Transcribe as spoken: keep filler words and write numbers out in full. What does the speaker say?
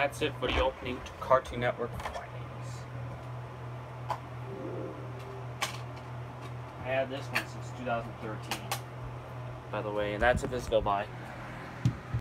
that's it for the opening to Cartoon Network Fridays. I had this one since two thousand thirteen, by the way, and that's a Visco buy.